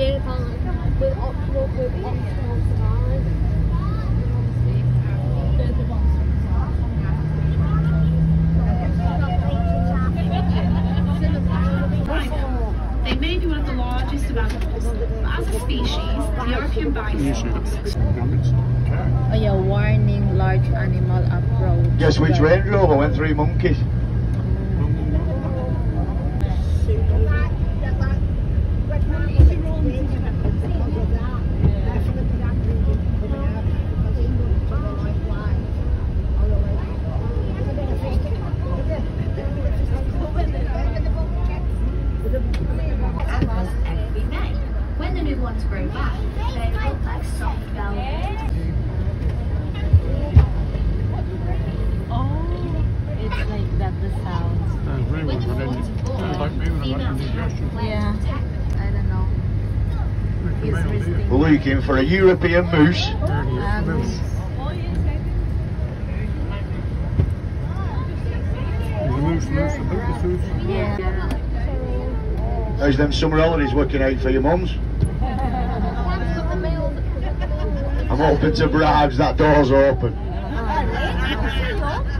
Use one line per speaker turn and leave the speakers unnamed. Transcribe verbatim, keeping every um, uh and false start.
dairy farm with optional with optional cigars.
They may be one of the largest of animals, but as a species, the European bison.
Oh yeah, warning, large animal approach.
Guess which Range Rover went three monkeys?
Every May. When the new ones grow back, they look like soft velvet.
Oh, it's like that, the sounds.
When the fawns are born, females have to wear
Yeah,
protect.
I don't know. He's resting.
We're looking for a European moose.
Um, yeah.
How's them summer holidays working out for your mums? I'm hoping to bribes that door's open.